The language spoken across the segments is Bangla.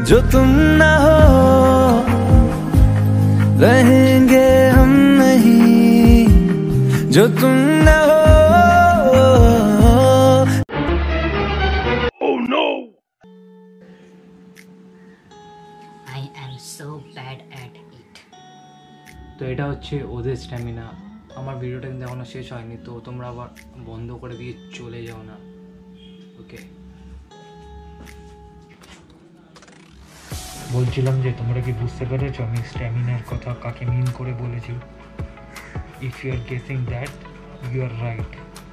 जो तुम ना हो रहेंगे हम नहीं, जो तुम ना हो। Oh no! I am so bad at it. তো এটা হচ্ছে ওদের স্ট্যামিনা। আমার ভিডিওটা কিন্তু এখনো শেষ হয়নি, তো তোমরা আবার বন্ধ করে দিয়ে চলে যাও না। ওকে, বলছিলাম যে তোমরা কি বুঝতে পেরেছো আমি স্ট্যামিনার কথা কাকে মিন করে বলেছি? If you are guessing that, you are right.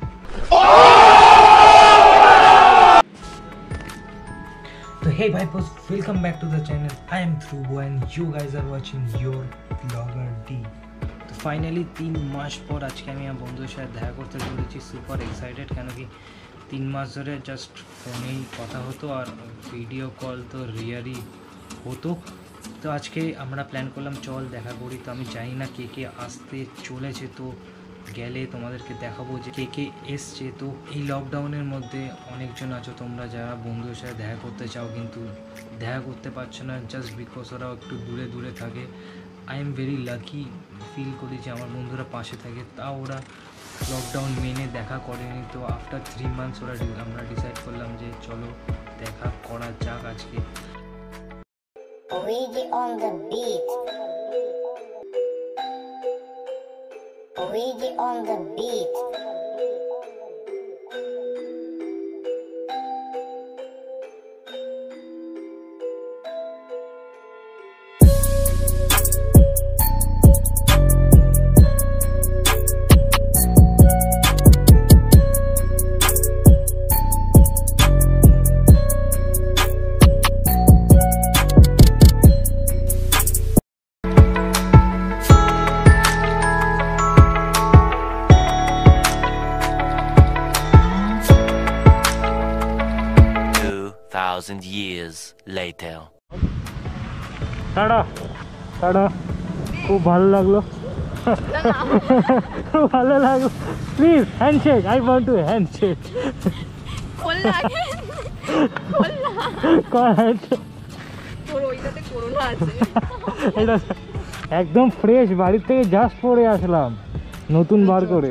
So hey Vipers, welcome back to the channel. I am Dhruvo and you guys are watching your vlogger D. তো ফাইনালি 3 মাস পর আজকে আমি আমার বন্ধুদের সাথে দেখা করতে চলেছি। সুপার এক্সাইটেড, কেন কি 3 মাস ধরে জাস্ট ফোনেই কথা হতো আর ভিডিও কল তো রিয়ারই হতো। তো আজকে আমরা প্ল্যান করলাম চল দেখা করি। তো আমি জানি না কে কে আসতে চলেছে, তো গেলে তোমাদেরকে দেখাবো যে কে কে এসছে। তো এই লকডাউনের মধ্যে অনেকজন আছো তোমরা যারা বন্ধুদের সাথে দেখা করতে চাও কিন্তু দেখা করতে পারছো না, জাস্ট বিকজ ওরাও একটু দূরে দূরে থাকে। I am very lucky, feel করি যে আমার বন্ধুরা পাশে থাকে, তাও ওরা লকডাউন মেনে দেখা করেনি। তো আফটার 3 মান্থস আমরা ডিসাইড করলাম যে চলো দেখা করা যাক আজকে। Luigi on the beat. Luigi on the beat. Years later. Tata tata, খুব ভালো লাগলো, খুব ভালো লাগলো। Please handshake, I want to handshake. এটা একদম ফ্রেশ, বাড়ির থেকে জাস্ট পরে আসলাম, নতুন বার করে।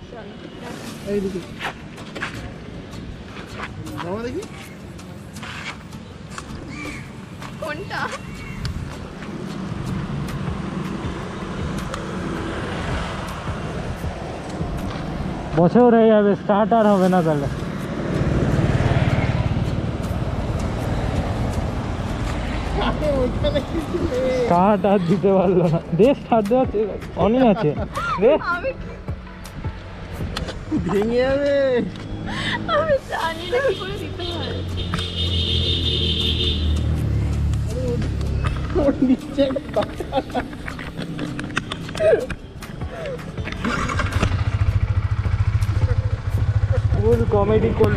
বছর হয়ে যাবে, স্টার্ট আর হবে না তাহলে। স্টার্ট আর দিতে পারলো না, দে স্টার্ট দেওয়া অনেক আছে, ভেঙে যাবে। আমি জানি না কি করে দিতে হয়। ফুল কমেডি করল,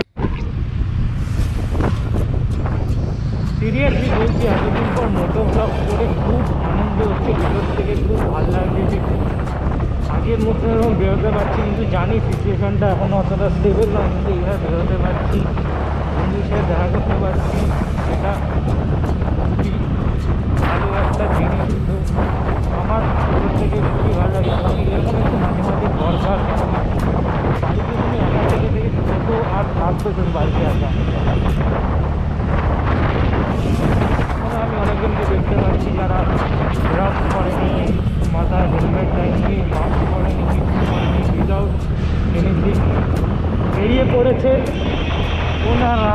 সিরিয়াসলি বলছি এতদিন পর মোটো ব্লগ করে খুব আনন্দ হচ্ছে, ভিতর থেকে খুব ভালো লাগছে। আগের মতো এরকম বেরোতে পারছি, কিন্তু জানি সিচুয়েশনটা এখন অতটা স্টেবল নয়, কিন্তু এইভাবে বেরোতে পারছি, বন্ধুর সাথে দেখা করতে পারছি, এটা খুবই ভালো একটা জিনিস। তো আমার ছোটোর থেকে খুবই ভালো লাগে, আমাকে এরকম একটু মাঝে মাঝে দরকার। বাড়িতে তুমি একা থেকে ছোটো আর থাকতো তুমি বাড়িতে একা। আমি অনেকজনকে দেখতে পাচ্ছি যারা ব্রাশ করেনি, মাথায় হেলমেট নেয়নি, মাস্ক পরেনি, কিছু করেনি, উইদাউট এনিথিং বেরিয়ে পড়েছে ওনারা।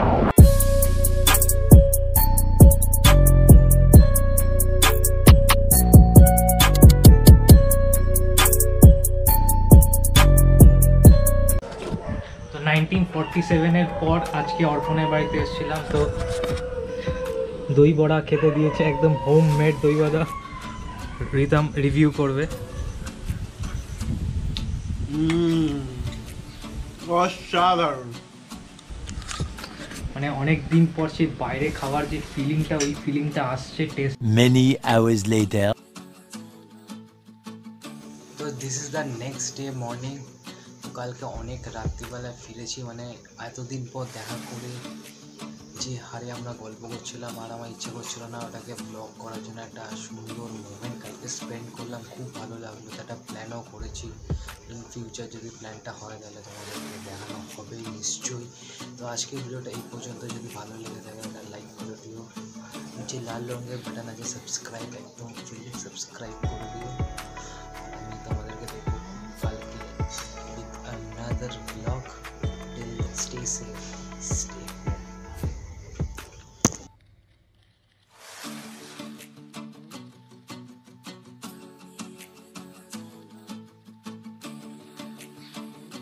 তো 1947-এর পর আজকে অর্পণের বাড়িতে এসেছিলাম। তো দই বড়া খেতে দিয়েছে, একদম হোম মেড দই বড়া। রিতম রিভিউ করবে। অসাধারণ, মানে অনেক দিন পর সে বাইরে খাবার যে ফিলিংটা, ওই ফিলিংটা আসছে টেস্ট। Many hours later. তো this is the next day morning. কালকে অনেক রাত্রিবেলা ফিরেছি, মানে এতদিন পর দেখা করে যে হারে আমরা গল্প করছিলাম আর আমার ইচ্ছে করছিল না ওটাকে ব্লগ করার জন্য। একটা সুন্দর মোমেন্ট কালকে স্পেন্ড করলাম, খুব ভালো লাগলো। তো একটা প্ল্যানও করেছি, ইন ফিউচার যদি প্ল্যানটা হয় তাহলে তোমাদেরকে দেখানো হবেই নিশ্চয়ই। তো আজকের ভিডিওটা এই পর্যন্ত। যদি ভালো লেগে থাকে একটা লাইক করে দিও, নিচে লাল রঙের বাটন আছে সাবস্ক্রাইব, একদম জলদি সাবস্ক্রাইব করে দিও। আর আমি তোমাদেরকে দেখবো কালকে with another blog. Till stay safe, stay